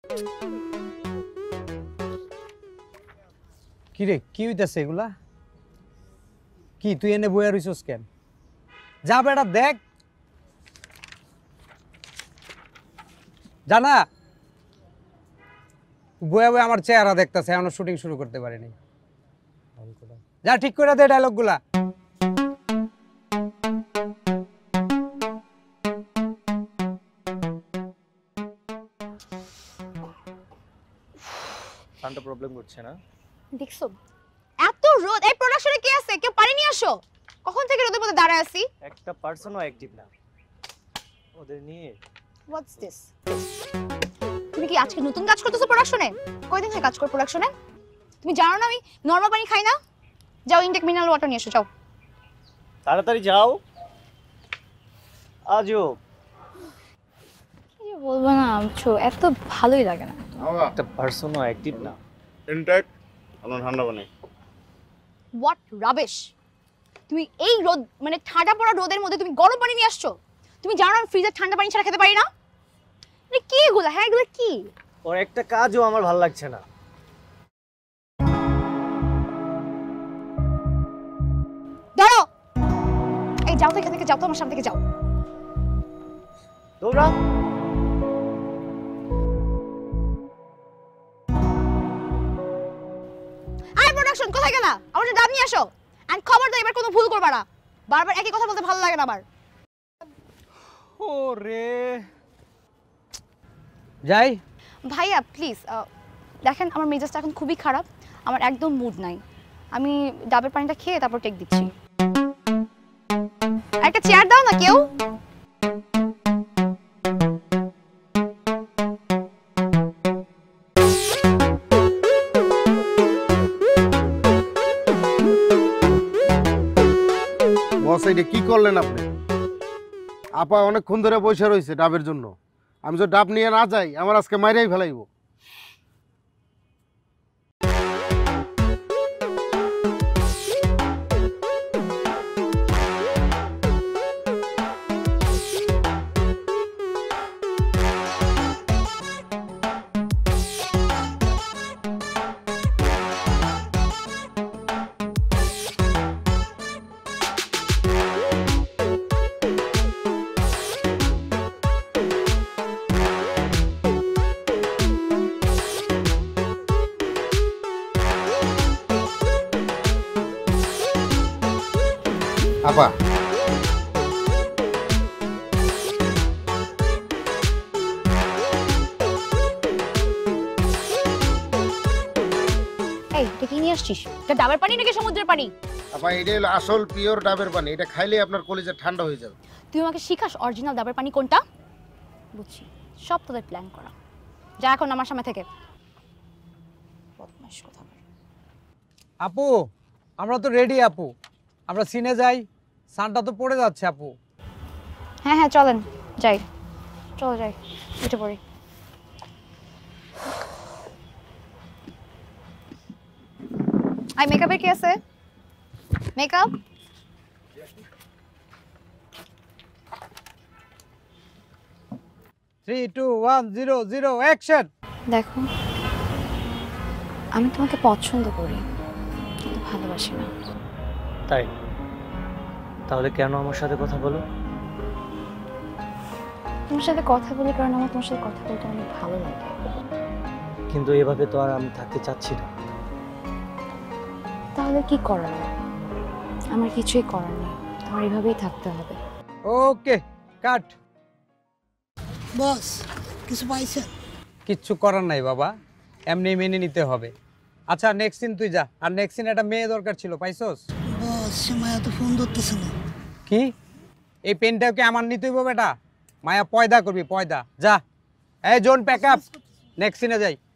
কি রে, কি হইতাছে এগুলা? কি তুই এনে বইয়া রইছস কেন? যা বেটা দেখ। জানা বইয়া বইয়া আমার চেহারা দেখতেছে, এখনো শুটিং শুরু করতে পারিনি। যা ঠিক করে দে ডায়লগগুলা। শান্ত প্রবলেম করছে না? দেখছো এত রোদ, এই প্রোডাকশনে কি আছে? কেউ পানি নিয়ে আসো। কখন থেকে রোদের মধ্যে দাঁড়ায় আছি? একটা পার্সনও অ্যাক্টিভ না ওদের নিয়ে। What's this? তুমি কি আজকে নতুন কাজ করতেছো প্রোডাকশনে? কয়দিন থেকে কাজ করো প্রোডাকশনে? তুমি জানো না আমি নরমাল পানি খাই না? যাও ইনটেক মিনারেল ওয়াটার নিয়ে এসো, যাও তাড়াতাড়ি যাও। আজও কি বলবো না, বুঝছো এত ভালোই লাগে না। একটা পার্সনও অ্যাক্টিভ না। ইনটেক আপনার ঠান্ডা পানি। What rubbish! তুমি এই রোদ মানে ঠান্ডা পড়া রোদের মধ্যে তুমি গরম পানি নিয়ে আসছো? তুমি জানো আমি ফ্রিজের ঠান্ডা পানি ছাড়া খেতে পারি না? মানে কি এগুলো? হ্যাঁ এগুলো কি? ওর একটা কাজও আমার ভালো লাগছে না। ধরো এই যাও তো, এখান থেকে যাও তো, আমার সামনে থেকে যাও। দৌড়া। আই প্রোডাকশন কোথায় গেলা? আমার ডাব নিয়ে আসো। আর খবরদার এবার কোনো ভুল করবা না। বারবার একই কথা বলতে ভালো লাগে না আমার। ওরে যাই। ভাইয়া প্লিজ দেখেন আমার মেজাজটা এখন খুবই খারাপ, আমার একদম মুড নাই। আমি ডাবের পানিটা খেয়ে তারপর টেক দিচ্ছি। একটা চেয়ার দাও না কেউ। বস এইটা কি করলেন আপনি? আপা অনেকক্ষণ ধরে বসে রয়েছে ডাবের জন্য। আমি যদি ডাব নিয়ে না যাই আমার আজকে মাইরাই ফেলাইব। আপা এই এটা কি নিয়ে আসছিস? এটা ডাবের পানি নাকি সমুদ্রের পানি? আপা এটা হলো আসল পিওর ডাবের পানি। এটা খাইলে আপনার কলিজা ঠান্ডা হয়ে যাবে। তুই আমাকে শিখাস অরিজিনাল ডাবের পানি কোনটা? বুঝছি, সব তোদের প্ল্যান করা। যা এখন আমার সামনে থেকে। বদমাশ কোথাকার। আপু আমরা তো রেডি আপু, আমরা সিনে যাই। সানটা তো পড়ে যাচ্ছে আপু। হ্যাঁ হ্যাঁ চলেন যাই, চলো যাই, উঠে পড়ি। আই মেকআপের কি আছে? Makeup 3 2 1 0 0 action. দেখো আমি তোমাকে পছন্দ করি কিন্তু ভালোবাসি না। তাই? তাহলে কেন আমার সাথে কথা বলো? তোমার সাথে কথা বলি কারণ আমার তোমার সাথে কথা বলতে অনেক ভালো লাগে। কিন্তু এভাবে তো আর আমি থাকতে চাচ্ছি না। তাহলে কি করার? আমার কিছুই করার নেই, তোমার এভাবেই থাকতে হবে। ওকে কাট। বস কিছু পাইছেন? কিচ্ছু করার নাই বাবা, এমনি মেনে নিতে হবে। আচ্ছা নেক্সট সিন তুই যা। আর নেক্সট সিন একটা মেয়ে দরকার ছিল, পাইছস? বস সে মায়া তো ফোন ধরতেছে না। কি এই পেনটাও কি আমার নিতে হইব বেটা? মায়া পয়দা করবি পয়দা। যা এই জোন প্যাক আপ, নেক্সট সিনে যাই।